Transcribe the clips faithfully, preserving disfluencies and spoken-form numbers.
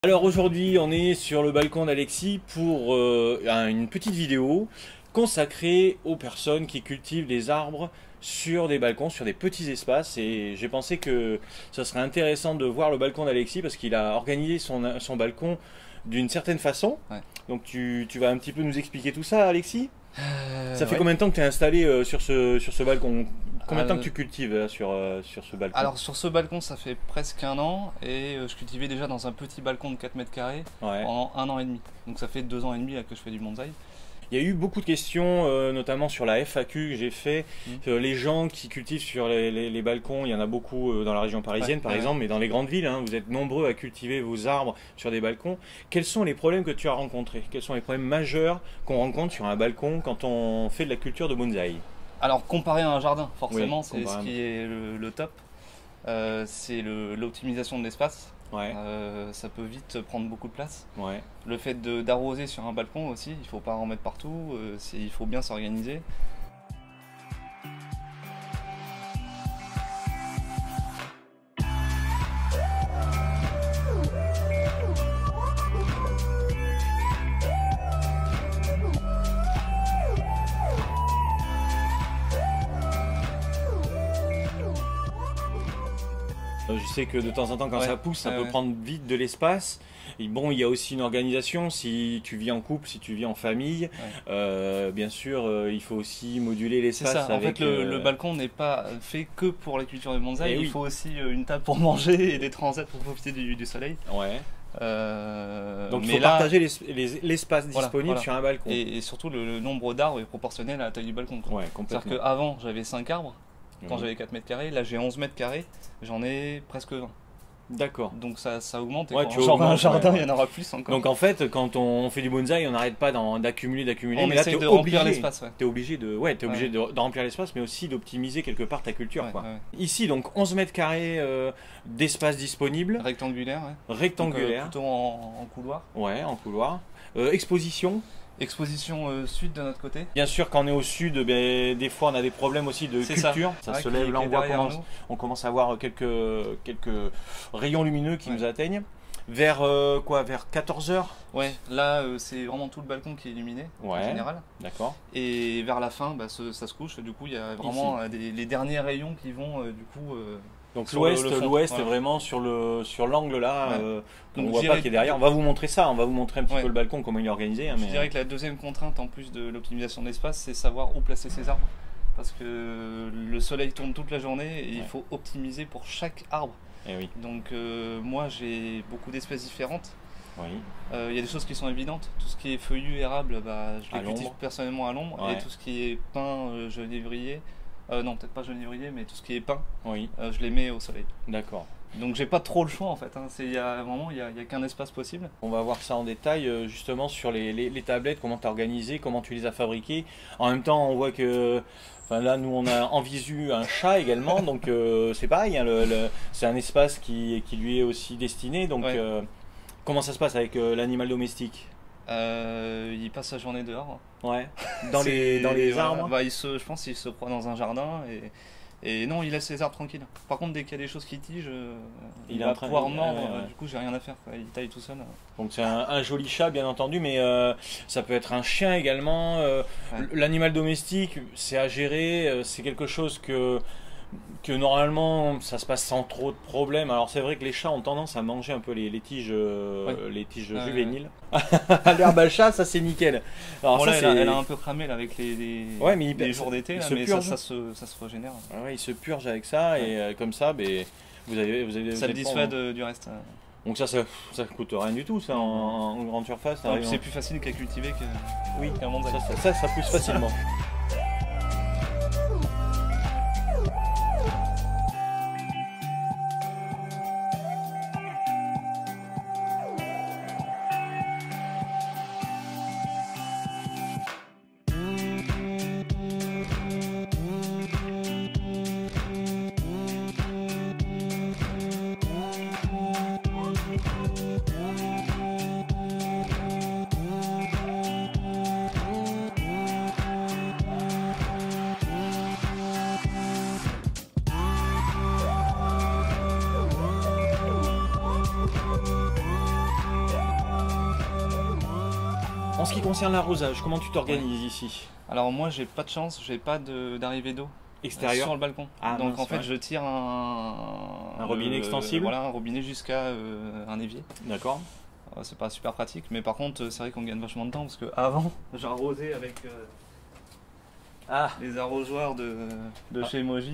Alors aujourd'hui on est sur le balcon d'Alexis pour euh, une petite vidéo consacrée aux personnes qui cultivent des arbres sur des balcons, sur des petits espaces, et j'ai pensé que ça serait intéressant de voir le balcon d'Alexis parce qu'il a organisé son, son balcon d'une certaine façon. Ouais. Donc tu, tu vas un petit peu nous expliquer tout ça, Alexis? Euh, Ça fait ouais. combien de temps que tu es installé euh, sur, ce, sur ce balcon? Combien de temps Euh, que tu cultives là, sur, euh, sur ce balcon? Alors sur ce balcon ça fait presque un an et euh, je cultivais déjà dans un petit balcon de quatre mètres carrés Ouais. pendant un an et demi. Donc ça fait deux ans et demi là, que je fais du bonsaï. Il y a eu beaucoup de questions, euh, notamment sur la F A Q que j'ai fait. Mmh. Euh, les gens qui cultivent sur les, les- les balcons, il y en a beaucoup euh, dans la région parisienne Ouais, par ouais. exemple, mais dans les grandes villes, hein, vous êtes nombreux à cultiver vos arbres sur des balcons. Quels sont les problèmes que tu as rencontrés? Quels sont les problèmes majeurs qu'on rencontre sur un balcon quand on fait de la culture de bonsaï? Alors comparé à un jardin, forcément Oui, c'est ce comparé. qui est le, le top. Euh, c'est le- l'optimisation de l'espace. Ouais, Euh, ça peut vite prendre beaucoup de place. ouais. Le fait de- d'arroser sur un balcon aussi, il faut pas en mettre partout, euh, c'est- il faut bien s'organiser. Euh, Je sais que de temps en temps, quand Ouais, ça pousse, ça ouais, peut ouais. prendre vite de l'espace. Et bon, il y a aussi une organisation. Si tu vis en couple, si tu vis en famille, euh, bien sûr, euh, il faut aussi moduler C'est l'espace. ça, en avec, fait le, euh, le balcon n'est pas fait que pour la culture de bonsaï, Eh il oui. faut aussi euh, une table pour manger et des transats pour profiter du, du soleil. Ouais. Euh, Donc il mais faut là- partager l'es- les- l'espace Voilà, disponible voilà. sur un balcon. Et, et surtout le, le nombre d'arbres est proportionnel à la taille du balcon, quoi. Ouais, C'est-à-dire complètement. qu'avant j'avais cinq arbres, quand Oui. j'avais quatre mètres carrés, là j'ai onze mètres carrés, j'en ai presque vingt. D'accord. Donc ça, ça augmente et Ouais, quand tu j'aurai un augmentes, jardin ouais, il y en aura plus encore. Donc en fait, quand on fait du bonsaï, on n'arrête pas d'en- d'accumuler, d'accumuler. on Mais là, essaye t'es de obligé. remplir l'espace. Ouais. T'es obligé de, ouais, t'es obligé Ouais. de, de remplir l'espace, mais aussi d'optimiser quelque part ta culture, Ouais, quoi. ouais. Ici, donc onze mètres carrés euh, d'espace disponible, Rectangulaire, ouais. Donc, euh, rectangulaire, plutôt en, en couloir. ouais, en couloir. Euh, exposition. Exposition euh, sud de notre côté. Bien sûr, quand on est au sud, ben, des fois on a des problèmes aussi de C'est culture. ça. Ça, Ouais, se qui- lève, qui là est on voit derrière comment nous. on commence à voir quelques, quelques rayons lumineux qui Ouais. nous atteignent. Vers euh, quoi? Vers quatorze heures? Ouais, là euh, c'est vraiment tout le balcon qui est illuminé en Ouais. général. D'accord. Et vers la fin, bah, ce- ça se couche. Du coup, il y a vraiment euh, des- les derniers rayons qui vont euh, du coup. euh, Donc Sur l'ouest, le- le fond, l'ouest voilà. vraiment sur le sur l'angle là. Ouais. euh, on Donc, voit je pas dirais qui est derrière. On va vous montrer ça. On va vous montrer un petit Ouais. peu le balcon, comment il est organisé. hein, Je mais... dirais que la deuxième contrainte, en plus de l'optimisation d'espace, c'est savoir où placer ses arbres. Parce que le soleil tourne toute la journée et il Ouais. faut optimiser pour chaque arbre. Eh oui. Donc euh, moi j'ai beaucoup d'espèces différentes. Oui. Euh, Il y a des choses qui sont évidentes. Tout ce qui est feuillu, érable, bah, je À les cultive l'ombre. personnellement à l'ombre. Ouais. Et tout ce qui est pin, euh, genévrier, euh, non peut-être pas genévrier, mais tout ce qui est pin, Oui. euh, je les mets au soleil. D'accord. Donc j'ai pas trop le choix en fait. Hein. C'est il y a vraiment il y a, il y a qu'un espace possible. On va voir ça en détail euh, justement sur les, les, les tablettes, comment tu as organisé, comment tu les as fabriquées. En même temps, on voit que enfin, là, nous, on a en visu un chat également, donc euh, c'est pareil, hein, le, le- c'est un espace qui, qui lui est aussi destiné. Donc, Ouais. euh, comment ça se passe avec euh, l'animal domestique? Euh, il passe sa journée dehors. Ouais. Dans C'est- les, dans les voilà. arbres. Bah, il se, je pense qu'il se croit dans un jardin et, et non, il laisse ses arbres tranquilles. Par contre, dès qu'il y a des choses qui tigent, euh, Il il, est en va train- pouvoir il- mordre. ouais, ouais. euh, Du coup, j'ai rien à faire. Quoi. Il taille tout seul. Donc c'est un, un joli chat bien entendu, mais euh, ça peut être un chien également. euh, Ouais. L'animal domestique, c'est à gérer, euh, c'est quelque chose que, que normalement ça se passe sans trop de problèmes. Alors c'est vrai que les chats ont tendance à manger un peu les, les tiges, euh, Ouais. les tiges Ouais, juvéniles. L'herbe à chat, ça c'est nickel. Alors Bon, ça, là, elle, a, c'est- elle a un peu cramé là, avec les, les, Ouais, mais il- les jours d'été, il là, se mais ça, purge. ça, se, ça se régénère. Ah ouais, il se purge avec ça et euh, comme ça, ben, vous avez, vous avez, Ça vous le êtes dissuade pas- euh, du reste. Donc ça, ça, ça coûte rien du tout, ça, en, en grande surface. ça Ouais, arrive c'est en- plus facile qu'à cultiver que- Oui, qu'un bonsaï. ça, ça, ça, ça pousse facilement. En ce qui concerne l'arrosage, comment tu t'organises ici? Alors moi j'ai pas de chance, j'ai pas d'arrivée d'eau extérieur sur le balcon. Ah, donc mince, en fait ouais. je tire un, un robinet euh, extensible. Voilà, un robinet jusqu'à euh, un évier. D'accord. Euh, c'est pas super pratique, mais par contre c'est vrai qu'on gagne vachement de temps parce que avant j'arrosais avec euh, ah. les arrosoirs de, de ah. chez Moji.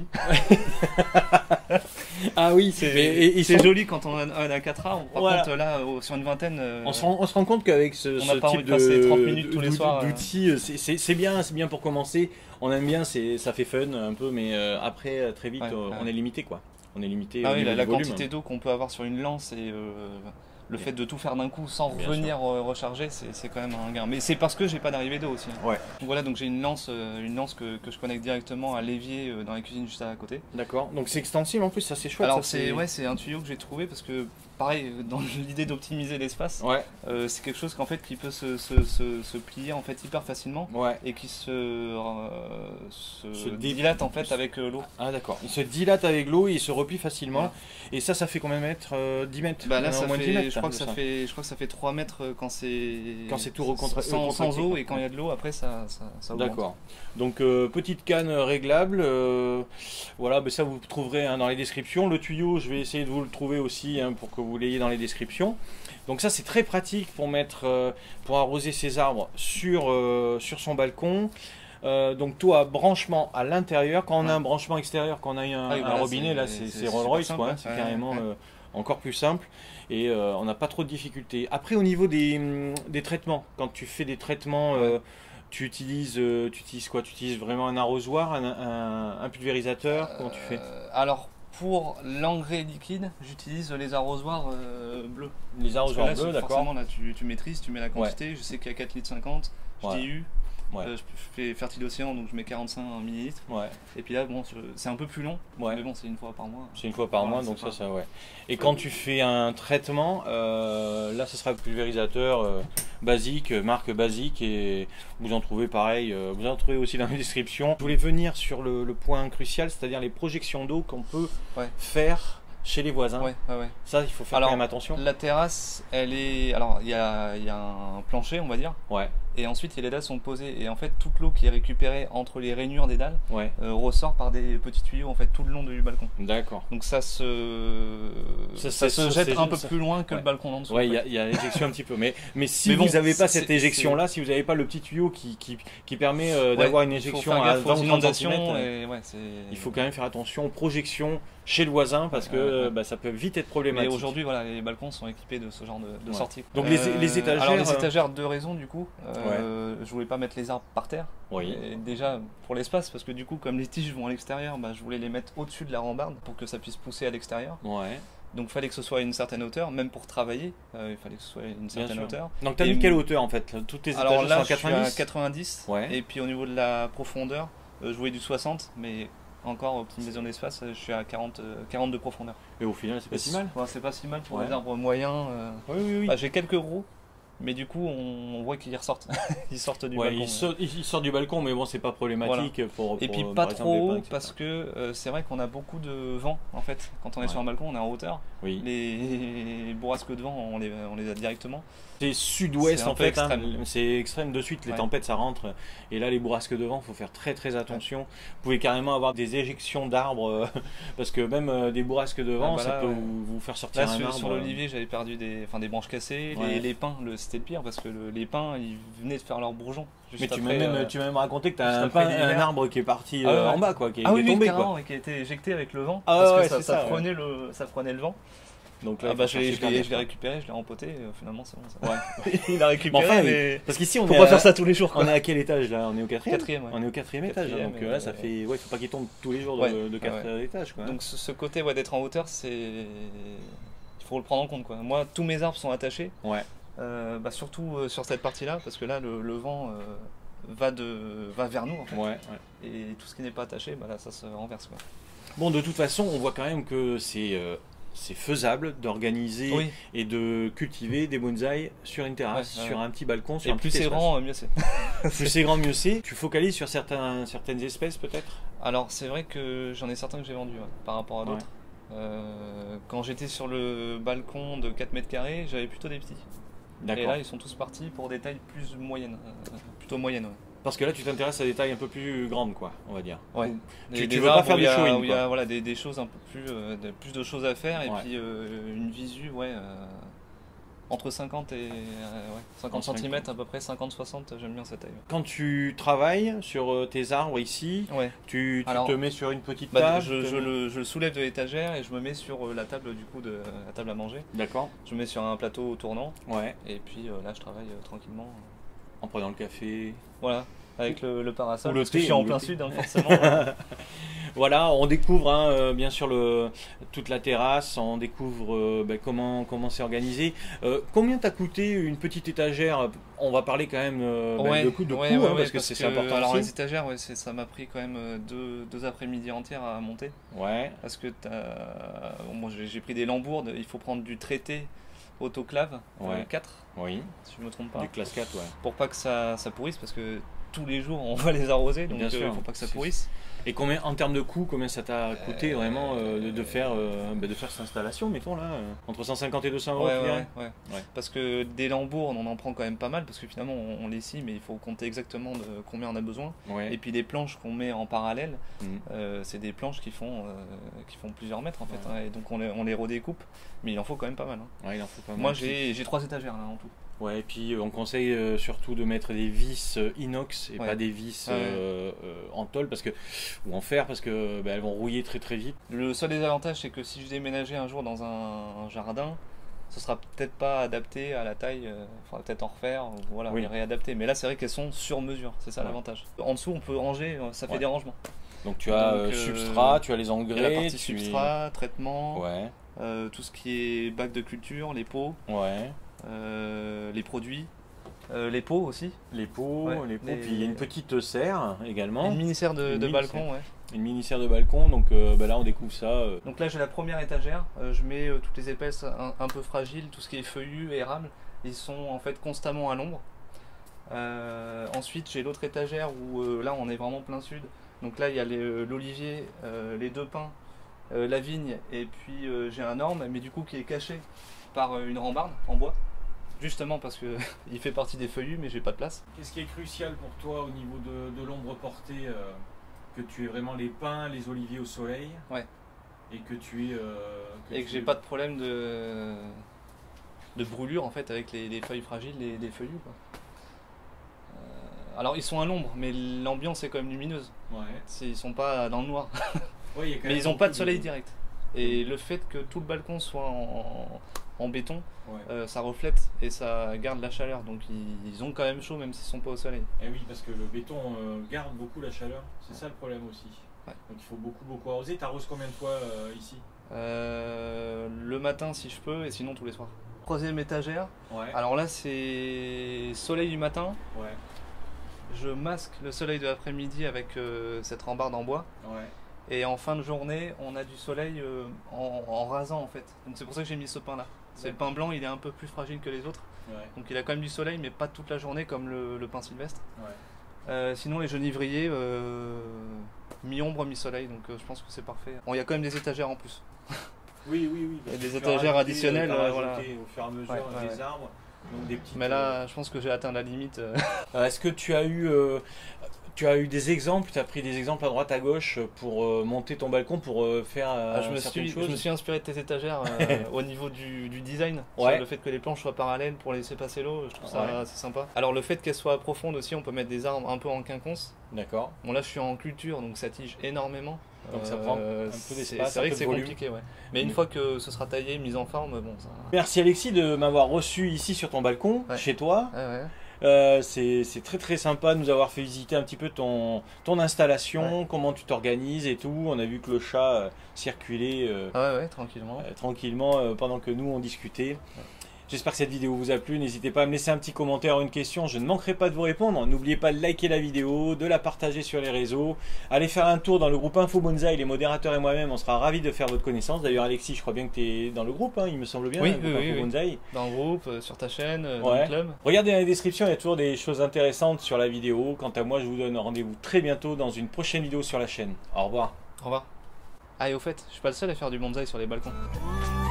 Ah oui, c'est sont... joli quand on a, on a quatre A. Par voilà. contre là sur une vingtaine, euh, on, se rend, on se rend compte qu'avec ce, on ce n'a pas type envie de passer trente minutes tous les soirs d'outils, euh... c'est bien, c'est bien pour commencer. On aime bien, ça fait fun un peu, mais euh, après très vite ouais, euh, ouais. on est limité quoi. On est limité. Ah au oui, niveau la, la volume. quantité d'eau qu'on peut avoir sur une lance et euh, le fait de tout faire d'un coup sans bien revenir sûr. recharger, c'est quand même un gain. Mais c'est parce que j'ai pas d'arrivée d'eau aussi. Ouais. Donc voilà, donc j'ai une lance, une lance que, que je connecte directement à l'évier dans la cuisine juste à côté. D'accord. Donc c'est extensible en plus, ça c'est chouette. Alors c'est ouais, c'est un tuyau que j'ai trouvé parce que pareil, dans l'idée d'optimiser l'espace, ouais. euh, c'est quelque chose qu'en fait qui peut se, se, se, se plier en fait hyper facilement ouais. et qui se, euh, se, se dilate en fait avec euh, l'eau. Ah d'accord. Il se dilate avec l'eau et il se replie facilement. Ouais. Et ça, ça fait combien de mètres euh, dix mètres. Bah là, ça moins fait, dix mètres, je crois que ça, ça fait, je crois que ça fait trois mètres quand c'est quand c'est tout recontra sans, sans eau et quand il y a de l'eau après ça, ça, ça augmente. D'accord. Donc euh, petite canne réglable. Euh, voilà, ben ça vous trouverez hein, dans les descriptions. Le tuyau, je vais essayer de vous le trouver aussi hein, pour que vous l'ayez dans les descriptions. Donc ça c'est très pratique pour mettre euh, pour arroser ses arbres sur, euh, sur son balcon. Euh, donc toi branchement à l'intérieur, quand on ouais. a un branchement extérieur, quand on a un, ah oui, un voilà, robinet là c'est Rolls Royce quoi, c'est ouais, carrément ouais. euh, encore plus simple et euh, on n'a pas trop de difficultés. Après au niveau des, des traitements, quand tu fais des traitements ouais. euh, tu utilises, euh, tu utilises quoi? Tu utilises vraiment un arrosoir, un, un, un pulvérisateur, comment tu fais? Alors pour l'engrais liquide, j'utilise les arrosoirs euh, bleus. Les arrosoirs bleus, d'accord. Forcément, là, tu, tu maîtrises, tu mets la quantité. Ouais. Je sais qu'il y a quatre litres cinquante. Je ouais. dis U. Ouais. Euh, je fais Fertile Océan, donc je mets quarante-cinq millilitres. Ouais. Et puis là, bon, c'est un peu plus long. Ouais. Mais bon, c'est une fois par mois. C'est une fois par voilà, mois, donc ça, ça, ouais. Et quand tu fais un traitement, euh, là, ce sera le pulvérisateur euh, basique, marque basique, et vous en trouvez pareil. Euh, vous en trouvez aussi dans les descriptions. Je voulais venir sur le, le point crucial, c'est-à-dire les projections d'eau qu'on peut ouais. faire chez les voisins. Ouais, ouais, ouais. Ça, il faut faire alors, quand même attention. La terrasse, elle est. Alors, il y a, y a un plancher, on va dire. Ouais. Et ensuite, les dalles sont posées. Et en fait, toute l'eau qui est récupérée entre les rainures des dalles ouais. euh, ressort par des petits tuyaux en fait tout le long du balcon. D'accord. Donc ça se, ça, ça se jette un peu ça. plus loin que ouais. le balcon en dessous. Ouais, il y, y a l'éjection un petit peu. Mais, mais si mais bon, vous n'avez pas cette éjection-là, si vous n'avez pas le petit tuyau qui, qui, qui permet euh, ouais, d'avoir une éjection à vingt ou trente centimètres, ouais, il faut quand même faire attention aux projections chez le voisin parce que ouais, ouais. Bah, ça peut vite être problématique. Et aujourd'hui, voilà, les balcons sont équipés de ce genre de, de ouais. sortie. Donc les, les étagères. Alors les étagères, deux raisons du coup. Euh, ouais. Je voulais pas mettre les arbres par terre. Oui. Et déjà pour l'espace, parce que du coup, comme les tiges vont à l'extérieur, bah, je voulais les mettre au-dessus de la rambarde pour que ça puisse pousser à l'extérieur. Ouais. Donc il fallait que ce soit à une certaine hauteur, même pour travailler, euh, il fallait que ce soit à une certaine hauteur. Donc tu as mis quelle hauteur en fait? Toutes tes étagères Alors là, sont à quatre-vingt-dix. Je suis à quatre-vingt-dix. Ouais. Et puis au niveau de la profondeur, euh, je voulais du soixante, mais encore optimisation d'espace, je suis à quarante, quarante de profondeur. Et au final, c'est pas si mal. Ouais, c'est pas si mal pour ouais. les arbres moyens. Euh... Oui, oui, oui. Bah, j'ai quelques gros. Mais du coup, on voit qu'ils ressortent. Ils sortent du ouais, balcon. Ils, so ils sortent du balcon, mais bon, c'est pas problématique. Voilà. Pour, pour, et puis pas trop haut, parce que euh, c'est vrai qu'on a beaucoup de vent, en fait. Quand on est ouais. sur un balcon, on est en hauteur. Oui. Les bourrasques de vent, on les, on les a directement. C'est sud-ouest en fait, extrême. Hein, c'est extrême de suite, les ouais. tempêtes ça rentre. Et là, les bourrasques de vent, il faut faire très très attention. Ouais. Vous pouvez carrément avoir des éjections d'arbres, parce que même euh, des bourrasques de vent, ah bah là, ça peut ouais. vous, vous faire sortir là, un sur, arbre. Sur l'olivier, j'avais perdu des, enfin, des branches cassées. Ouais. Les, les pins, c'était le pire, parce que le, les pins, ils venaient de faire leurs bourgeons. Mais tu m'as même, euh, même raconté que tu as un, pin, un arbre qui est parti euh, ah ouais. en bas, quoi, qui, ah qui oui, est tombé. Carrément, quoi. Qui a été éjecté avec le vent, ah parce ouais, que ça, ça, ça, prenait ouais. le, ça prenait le vent. Donc là, ah bah je l'ai récupéré, je l'ai rempoté, euh, finalement c'est bon ça. Ouais. Il a récupéré, bon, enfin, mais parce qu'ici on faut est pas à... faire ça tous les jours. Quoi. On est à quel étage là? On est au quatrième. Quatrième, ouais. On est au quatrième étage, hein, donc euh, là ça fait, ouais, faut pas qu'il tombe tous les jours ouais. de, de quatre ouais. étages. Quoi, hein. Donc ce, ce côté ouais, d'être en hauteur, c'est, il faut le prendre en compte quoi. Moi, tous mes arbres sont attachés. Ouais. Euh, bah, surtout euh, sur cette partie-là, parce que là le, le vent euh, va de, va vers nous en fait. Ouais. ouais. Et tout ce qui n'est pas attaché, bah là ça se renverse quoi. Bon, de toute façon, on voit quand même que c'est euh, c'est faisable d'organiser oui. et de cultiver des bonsaïs sur une terrasse, ouais, ouais. sur un petit balcon, sur et un plus petit c'est grand, mieux c'est. Plus c'est grand, mieux c'est. Tu focalises sur certains, certaines espèces peut-être? Alors c'est vrai que j'en ai certains que j'ai vendus ouais, par rapport à d'autres. Ouais. Euh, quand j'étais sur le balcon de quatre mètres carrés, j'avais plutôt des petits. Et là, ils sont tous partis pour des tailles plus moyennes, euh, plutôt moyennes. Ouais. Parce que là, tu t'intéresses à des tailles un peu plus grandes, quoi, on va dire. Ouais. Tu, des, tu des veux pas faire du du showing, Il y a voilà, des, des choses un peu plus, euh, de, plus de choses à faire et ouais. puis euh, une visu, ouais, euh, entre cinquante et euh, ouais, cinquante centimètres à peu près, cinquante soixante, j'aime bien cette taille. Quand tu travailles sur tes arbres ici, ouais. tu, tu Alors, te mets sur une petite bah, table. je, je, le, je le soulève de l'étagère et je me mets sur la table du coup de la table à manger. D'accord. Je me mets sur un plateau tournant. Ouais. Et puis euh, là, je travaille euh, tranquillement. En prenant le café. Voilà. Avec le, le parasol, le parce que thé, je suis en plein thé. sud, hein, forcément. Voilà, on découvre hein, euh, bien sûr le, toute la terrasse, on découvre euh, bah, comment comment c'est organisé. Euh, combien t'a coûté une petite étagère? On va parler quand même euh, ouais, bah, de coût, de ouais, coût ouais, hein, ouais, parce que parce c'est que, important alors aussi. les étagères, ouais, ça m'a pris quand même deux, deux après-midi entières à monter. Ouais. Parce que bon, moi j'ai pris des lambourdes, il faut prendre du traité autoclave ouais. euh, quatre, oui. si je me trompe pas. Du classe quatre, ouais. Pour pas que ça, ça pourrisse, parce que tous les jours on va les arroser, donc il euh, faut pas que ça pourrisse. Et combien, en termes de coût, combien ça t'a coûté euh, vraiment euh, de, de faire euh, bah, de faire cette installation, mettons là, euh, entre cent cinquante et deux cents euros? Ouais, ouais, ouais, ouais. ouais. Parce que des lambourdes, on en prend quand même pas mal, parce que finalement on, on les scie, mais il faut compter exactement de combien on a besoin. Ouais. Et puis les planches qu'on met en parallèle, mmh. euh, c'est des planches qui font, euh, qui font plusieurs mètres en fait, ouais. hein, et donc on les, on les redécoupe, mais il en faut quand même pas mal. Hein. Ouais, il en faut pas mal. Moi j'ai trois étagères là en tout. Ouais, et puis on conseille euh, surtout de mettre des vis euh, inox et ouais. pas des vis ouais. euh, euh, en tôle parce que, ou en fer parce que bah, elles vont rouiller très très vite. Le seul désavantage, c'est que si je déménageais un jour dans un, un jardin, ce sera peut-être pas adapté à la taille, il euh, faudra peut-être en refaire, ou voilà, oui. réadapter. Mais là, c'est vrai qu'elles sont sur mesure, c'est ça ouais. l'avantage. En dessous, on peut ranger, ça fait ouais. des rangements. Donc tu as Donc, euh, substrat, tu as les engrais, il y a la partie tu... substrat, traitement, ouais. euh, tout ce qui est bac de culture, les pots, ouais. euh, les produits. Euh, les pots aussi. Les pots, ouais, les pots. Les... Puis il y a une petite serre également. Une mini serre de, une de mini balcon, serre. ouais. Une mini serre de balcon, donc euh, bah là on découvre ça. Euh... Donc là j'ai la première étagère, euh, je mets euh, toutes les épaisses un, un peu fragiles, tout ce qui est feuillu et érable, ils sont en fait constamment à l'ombre. Euh, ensuite j'ai l'autre étagère où euh, là on est vraiment plein sud. Donc là il y a l'olivier, euh, les deux pins, euh, la vigne et puis euh, j'ai un orme, mais du coup qui est caché par euh, une rambarde en bois. Justement parce que il fait partie des feuillus, mais j'ai pas de place. Qu'est-ce qui est crucial pour toi au niveau de, de l'ombre portée, euh, que tu aies vraiment les pins, les oliviers au soleil, ouais. et que tu aies euh, que et que j'ai es... pas de problème de de brûlure en fait avec les, les feuilles fragiles, les, les feuillus quoi. Euh, alors ils sont à l'ombre, mais l'ambiance est quand même lumineuse. Ouais. Ils sont pas dans le noir. Ouais, y a quand mais même ils ont pas de soleil de... direct. Et le fait que tout le balcon soit en, en, en béton, ouais. euh, ça reflète et ça garde la chaleur. Donc ils, ils ont quand même chaud même s'ils sont pas au soleil. Et oui, parce que le béton euh, garde beaucoup la chaleur. C'est ouais. ça le problème aussi. Ouais. Donc il faut beaucoup beaucoup arroser. Tu arroses combien de fois euh, ici? euh, Le matin si je peux et sinon tous les soirs. Troisième étagère. Ouais. Alors là c'est soleil du matin. Ouais. Je masque le soleil de l'après-midi avec euh, cette rambarde en bois. Ouais. Et en fin de journée, on a du soleil euh, en, en rasant en fait. Donc c'est pour ça que j'ai mis ce pain là. C'est le pain blanc, il est un peu plus fragile que les autres. Ouais. Donc il a quand même du soleil, mais pas toute la journée comme le, le pain sylvestre. Ouais. Euh, sinon les genivriers, euh, mi-ombre, mi-soleil. Donc euh, je pense que c'est parfait. Bon, il y a quand même des étagères en plus. Oui, oui, oui. Il y a des étagères additionnelles. Euh, voilà. Au fur et à mesure ouais, ouais, des ouais. arbres. Donc des petites, mais là, je pense que j'ai atteint la limite. Euh, Est-ce que tu as eu... Euh... Tu as eu des exemples, tu as pris des exemples à droite à gauche pour euh, monter ton balcon, pour euh, faire euh, ah, je, me certaines suis, choses. je me suis inspiré de tes étagères euh, au niveau du, du design, ouais. sur le fait que les planches soient parallèles pour laisser passer l'eau, je trouve ça ouais. assez sympa. Alors le fait qu'elles soient profondes aussi, on peut mettre des arbres un peu en quinconce. D'accord. Bon là je suis en culture donc ça tige énormément. Donc ça prend un peu d'espace. C'est vrai que c'est compliqué, ouais. Mais une mmh. fois que ce sera taillé, mis en forme, bon ça... Merci Alexis de m'avoir reçu ici sur ton balcon, ouais. chez toi. Ouais, ouais. Euh, c'est très très sympa de nous avoir fait visiter un petit peu ton, ton installation, ouais. comment tu t'organises et tout. On a vu que le chat euh, circulait euh, ah ouais, ouais, tranquillement, euh, tranquillement euh, pendant que nous on discutait. Ouais. J'espère que cette vidéo vous a plu. N'hésitez pas à me laisser un petit commentaire ou une question. Je ne manquerai pas de vous répondre. N'oubliez pas de liker la vidéo, de la partager sur les réseaux. Allez faire un tour dans le groupe Info Bonsaï. Les modérateurs et moi-même, on sera ravis de faire votre connaissance. D'ailleurs, Alexis, je crois bien que tu es dans le groupe, hein, il me semble bien. Oui, le oui, groupe oui, Info oui. Bonsaï. Dans le groupe, euh, sur ta chaîne, euh, ouais. dans le club. Regardez dans la description, il y a toujours des choses intéressantes sur la vidéo. Quant à moi, je vous donne rendez-vous très bientôt dans une prochaine vidéo sur la chaîne. Au revoir. Au revoir. Ah, et au fait, je suis pas le seul à faire du bonsaï sur les balcons.